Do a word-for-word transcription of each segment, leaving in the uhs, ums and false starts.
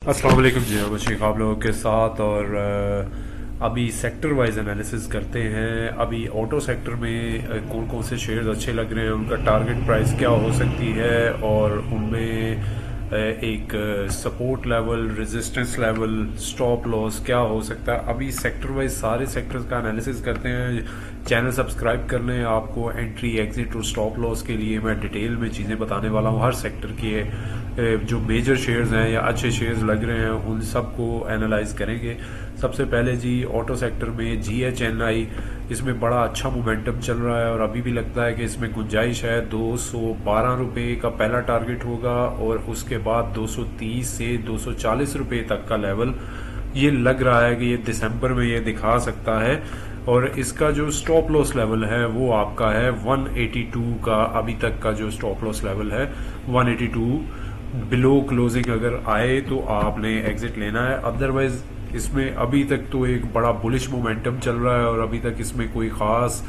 अस्सलाम वालेकुम जी, अभिषेक आप लोगों के साथ। और अ, अभी सेक्टर वाइज एनालिसिस करते हैं। अभी ऑटो सेक्टर में अ, कौन कौन से शेयर्स अच्छे लग रहे हैं, उनका टारगेट प्राइस क्या हो सकती है, और उनमें अ, एक support level, resistance level, stop loss क्या हो सकता है। अभी सेक्टर वाइज सारे सेक्टर्स का एनालिसिस करते हैं। चैनल सब्सक्राइब कर लें, आपको एंट्री, एग्जिट और स्टॉप लॉस के लिए मैं डिटेल में चीज़ें बताने वाला हूँ। हर सेक्टर की जो मेजर शेयर्स हैं या अच्छे शेयर्स लग रहे हैं उन सबको एनालाइज करेंगे। सबसे पहले जी ऑटो सेक्टर में जी एच एन आई, इसमें बड़ा अच्छा मोमेंटम चल रहा है और अभी भी लगता है कि इसमें गुंजाइश है। दो सौ बारह रुपये का पहला टारगेट होगा और उसके बाद दो सौ तीस से दो सौ चालीस रुपये तक का लेवल ये लग रहा है कि ये दिसंबर में ये दिखा सकता है। और इसका जो स्टॉप लॉस लेवल है वो आपका है एक सौ बयासी का। अभी तक का जो स्टॉप लॉस लेवल है एक सौ बयासी, बिलो क्लोजिंग अगर आए तो आपने एग्जिट लेना है। अदरवाइज इसमें अभी तक तो एक बड़ा बुलिश मोमेंटम चल रहा है और अभी तक इसमें कोई खास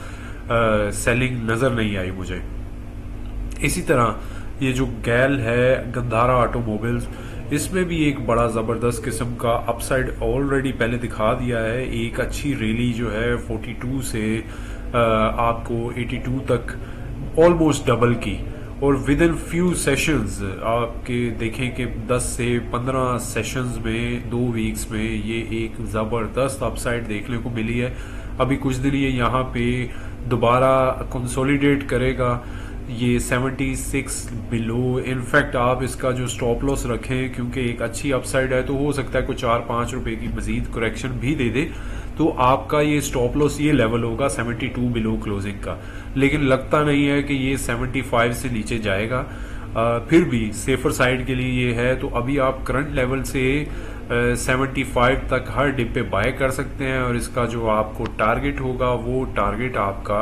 सेलिंग नजर नहीं आई मुझे। इसी तरह ये जो गैल है, गंधारा ऑटोमोबाइल्स, इसमें भी एक बड़ा जबरदस्त किस्म का अपसाइड ऑलरेडी पहले दिखा दिया है। एक अच्छी रैली जो है बयालीस से आ, आपको बयासी तक ऑलमोस्ट डबल की, और विद इन फ्यू सेशंस आपके देखें कि दस से पंद्रह सेशंस में, दो वीक्स में ये एक ज़बरदस्त अपसाइड देखने को मिली है। अभी कुछ दिन ये यहाँ पे दोबारा कंसोलिडेट करेगा। ये छिहत्तर बिलो, इनफैक्ट आप इसका जो स्टॉप लॉस रखें, क्योंकि एक अच्छी अपसाइड है तो हो सकता है कोई चार पाँच रुपए की मजीद करेक्शन भी दे दे, तो आपका ये स्टॉप लॉस ये लेवल होगा बहत्तर बिलो क्लोजिंग का। लेकिन लगता नहीं है कि ये पचहत्तर से नीचे जाएगा। आ, फिर भी सेफर साइड के लिए ये है, तो अभी आप करंट लेवल से पचहत्तर तक हर डिप पे बाय कर सकते हैं। और इसका जो आपको टारगेट होगा वो टारगेट आपका,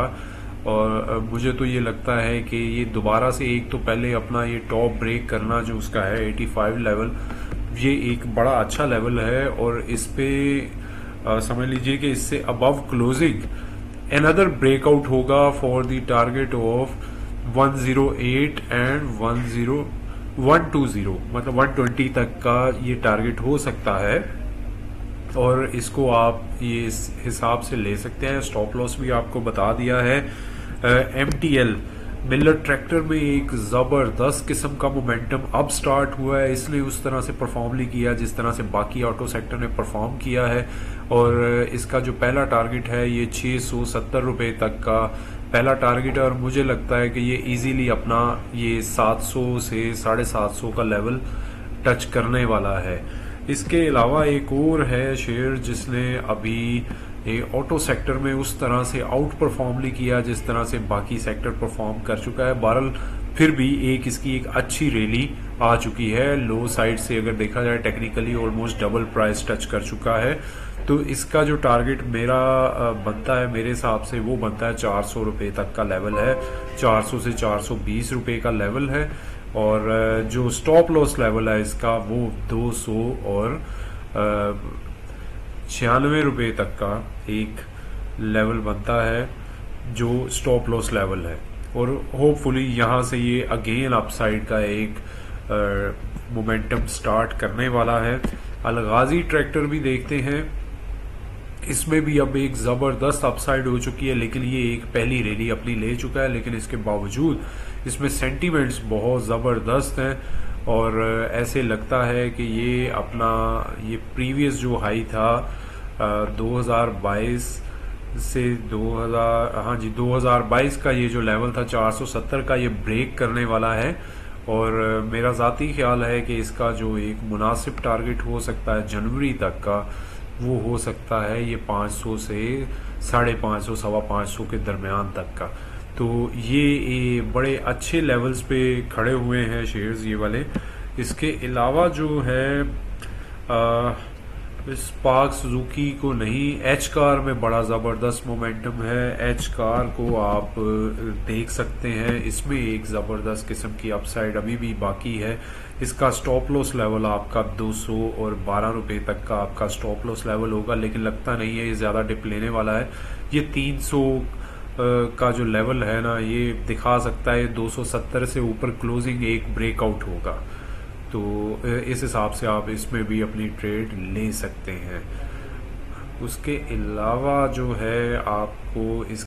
और मुझे तो ये लगता है कि ये दोबारा से एक तो पहले अपना ये टॉप ब्रेक करना जो उसका है पचासी लेवल, ये एक बड़ा अच्छा लेवल है। और इस पे आ, समझ लीजिए कि इससे अबव क्लोजिंग अनदर ब्रेकआउट होगा फॉर द टारगेट ऑफ एक सौ एट एंड दस एक सौ बीस, मतलब एक सौ बीस तक का ये टारगेट हो सकता है। और इसको आप ये इस हिसाब से ले सकते हैं। स्टॉप लॉस भी आपको बता दिया है। M T L Miller tractor में एक जबरदस्त किस्म का मोमेंटम अब स्टार्ट हुआ है। इसने उस तरह से परफॉर्म नहीं किया जिस तरह से बाकी ऑटो सेक्टर ने परफॉर्म किया है। और इसका जो पहला टारगेट है ये छः सौ सत्तर रुपये तक का पहला टारगेट है, और मुझे लगता है कि ये इजीली अपना ये सात सौ से साढ़े सात सौ का लेवल टच करने वाला है। इसके अलावा एक और है शेयर जिसने अभी ऑटो सेक्टर में उस तरह से आउट परफॉर्म नहीं किया जिस तरह से बाकी सेक्टर परफॉर्म कर चुका है। बहरहाल फिर भी एक इसकी एक अच्छी रैली आ चुकी है। लो साइड से अगर देखा जाए technically almost double price touch कर चुका है। तो इसका जो टारगेट मेरा बनता है, मेरे हिसाब से वो बनता है चार सौ रुपये तक का लेवल है। चार सौ से चार सौ बीस रुपये का लेवल है। और जो स्टॉप लॉस लेवल है इसका वो दो सौ और छियानवे रुपये तक का एक लेवल बनता है जो स्टॉप लॉस लेवल है। और होपफुली यहाँ से ये अगेन अपसाइड का एक मोमेंटम स्टार्ट करने वाला है। अलगाजी ट्रैक्टर भी देखते हैं, इसमें भी अब एक ज़बरदस्त अपसाइड हो चुकी है, लेकिन ये एक पहली रैली अपनी ले चुका है। लेकिन इसके बावजूद इसमें सेंटीमेंट्स बहुत ज़बरदस्त हैं और ऐसे लगता है कि ये अपना ये प्रीवियस जो हाई था दो हज़ार बाईस से दो हज़ार हाँ जी दो हज़ार बाईस का ये जो लेवल था चार सौ सत्तर का, ये ब्रेक करने वाला है। और मेरा ज़ाती ख्याल है कि इसका जो एक मुनासिब टारगेट हो सकता है जनवरी तक का, वो हो सकता है ये पाँच सौ से साढ़े पाँच सौ सवा पाँच सौ के दरमियान तक का। तो ये, ये बड़े अच्छे लेवल्स पे खड़े हुए हैं शेयर्स ये वाले। इसके अलावा जो है आ, स्पार्क सुजुकी को नहीं, एच कार में बड़ा ज़बरदस्त मोमेंटम है। एच कार को आप देख सकते हैं, इसमें एक ज़बरदस्त किस्म की अपसाइड अभी भी बाकी है। इसका स्टॉप लॉस लेवल आपका दो सौ और बारह रुपये तक का आपका स्टॉप लॉस लेवल होगा, लेकिन लगता नहीं है ये ज़्यादा डिप लेने वाला है। ये तीन सौ का जो लेवल है ना, ये दिखा सकता है दो सौ सत्तर से ऊपर क्लोजिंग एक ब्रेकआउट होगा। तो तो इस हिसाब से आप इसमें भी अपनी ट्रेड ले सकते हैं। उसके अलावा जो है आपको इस